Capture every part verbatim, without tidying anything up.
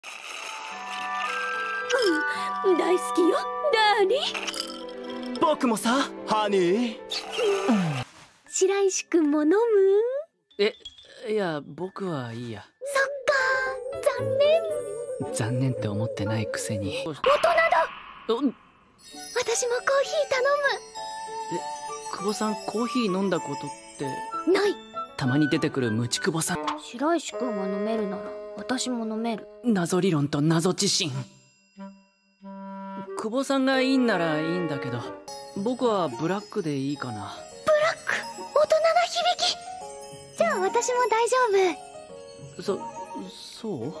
うん、大好きよダーリン。 僕もさハニー。 白石くんも飲む？ え、いや僕はいいや。 そっか、残念。 残念って思ってないくせに。 大人だ。 お私もコーヒー頼む。 え、久保さんコーヒー飲んだことってない。 たまに出てくるムチ久保さん。 白石くんが飲めるなら私も飲める。 謎理論と謎自信。久保さんがいいんならいいんだけど、僕はブラックでいいかな。 ブラック、大人な響き。じゃあ私も大丈夫。 そ、そう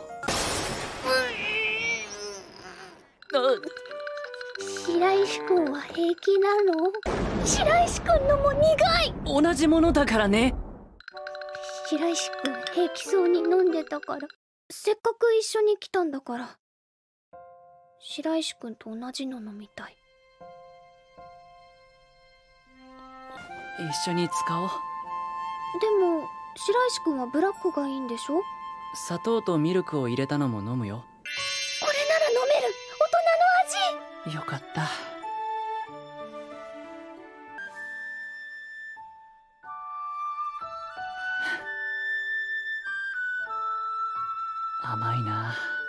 あ。 白石くんは平気なの？白石くんのも苦い。 同じものだからね。 白石くん平気そうに飲んでたから、せっかく一緒に来たんだから。白石くんと同じの飲みたい。 一緒に使おう。 でも白石くんはブラックがいいんでしょ？ 砂糖とミルクを入れたのも飲むよ。 これなら飲める。大人の味。 よかった。甘いな。